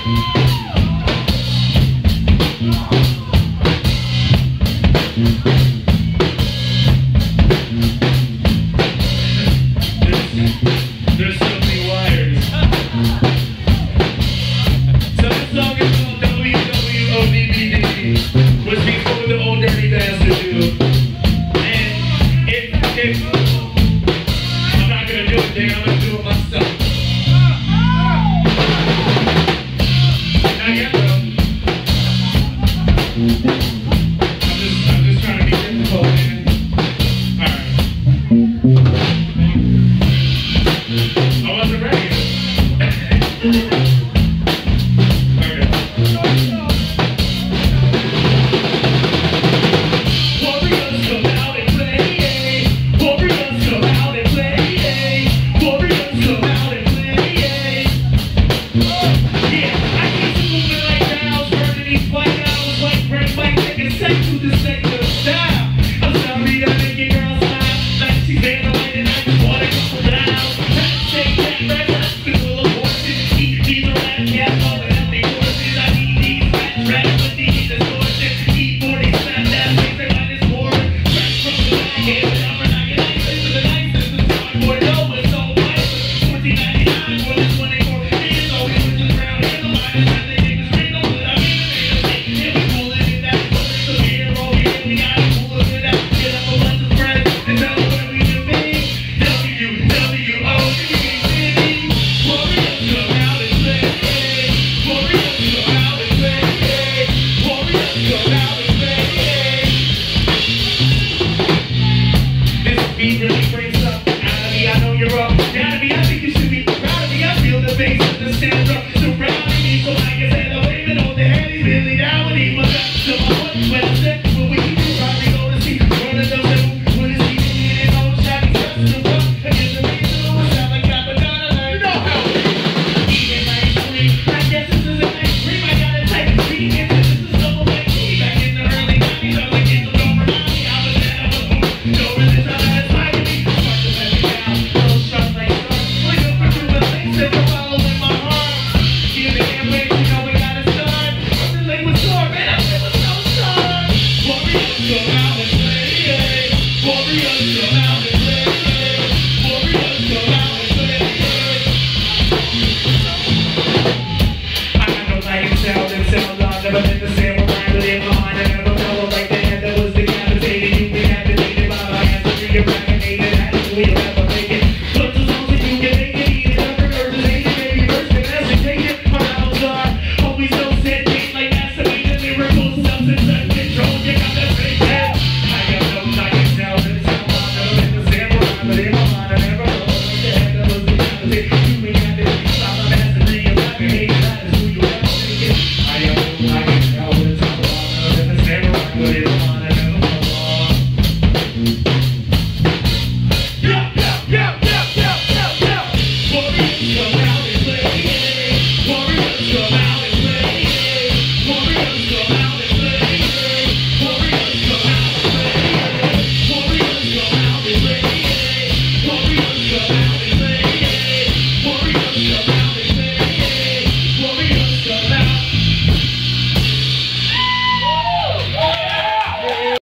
There's so many wires. So this song is called WWODBD, which means what would the old dirty bastard do? And if I'm not gonna do it, then I'm gonna do it myself. Not yet, bro. I'm just trying to be difficult, man. I wasn't ready. Warriors come out and play. Warriors come out and play. Warriors come out and play. Yeah, I keep moving like dials, burning these white owls like break like niggas say to the sector style. I'm sorry that make your girl smile like she's in the light and I just wanna go down. Take that red hospital abortion. These are rap cats all the healthy horses. I need these rats with these distortions. E40 snap that makes it minus more. Fresh from the bag, yeah, but I'm knocking ice into the nicest. The time boy, no, it's all nice. $14.99 for this 24 years. Always with the ground in the line.